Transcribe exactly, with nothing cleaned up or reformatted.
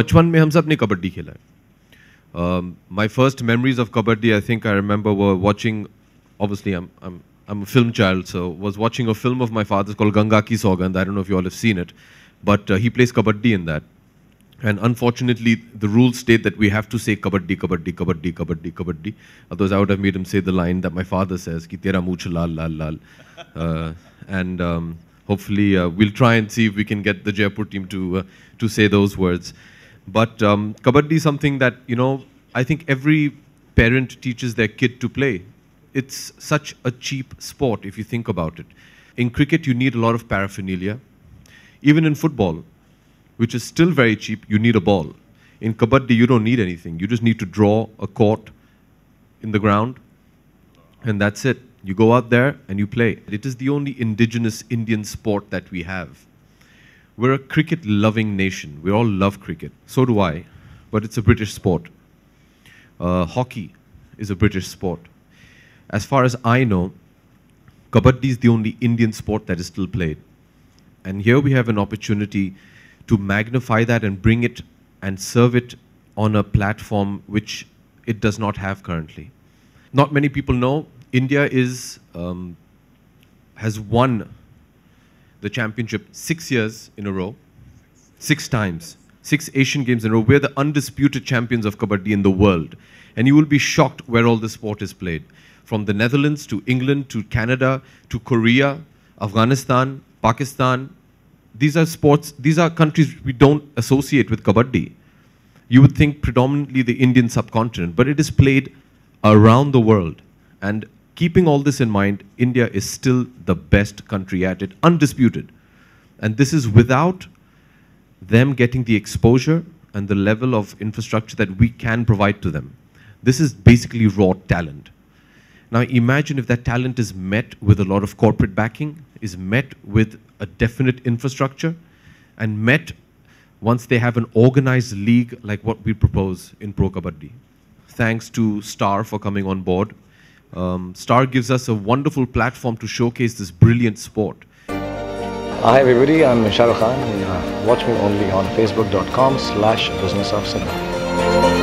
बचपन में हम सब ने कबड्डी खेला है. Um, my first memories of kabaddi, I think I remember, were watching. Obviously, I'm I'm I'm a film child, so was watching a film of my father's called Ganga Ki Saugand. I don't know if you all have seen it, but uh, he plays kabaddi in that. And unfortunately, the rules state that we have to say kabaddi, kabaddi, kabaddi, kabaddi, kabaddi. Otherwise, I would have made him say the line that my father says, "Ki tera mooch lal lal lal." Uh, and um, hopefully, uh, we'll try and see if we can get the Jaipur team to uh, to say those words. But um, kabaddi is something that, you know, I think every parent teaches their kid to play. It's such a cheap sport if you think about it. In cricket, you need a lot of paraphernalia. Even in football, which is still very cheap, you need a ball. In kabaddi, you don't need anything. You just need to draw a court in the ground, and that's it. You go out there and you play. It is the only indigenous Indian sport that we have. We're a cricket-loving nation. We all love cricket. So do I, but it's a British sport. Uh, hockey is a British sport. As far as I know, kabaddi is the only Indian sport that is still played. And here we have an opportunity to magnify that and bring it and serve it on a platform which it does not have currently. Not many people know, India is, um, has won the championship six years in a row, six times, six Asian Games in a row. We're the undisputed champions of kabaddi in the world. And you will be shocked where all this sport is played. From the Netherlands to England to Canada to Korea, Afghanistan, Pakistan. These are sports, these are countries we don't associate with kabaddi. You would think predominantly the Indian subcontinent, but it is played around the world. And keeping all this in mind, India is still the best country at it, undisputed. And this is without them getting the exposure and the level of infrastructure that we can provide to them. This is basically raw talent. Now imagine if that talent is met with a lot of corporate backing, is met with a definite infrastructure, and met once they have an organized league like what we propose in Pro Kabaddi. Thanks to Star for coming on board. Um, Star gives us a wonderful platform to showcase this brilliant sport. Hi everybody, I'm Shah Rukh Khan. Uh, watch me only on facebook dot com slash business of cinema.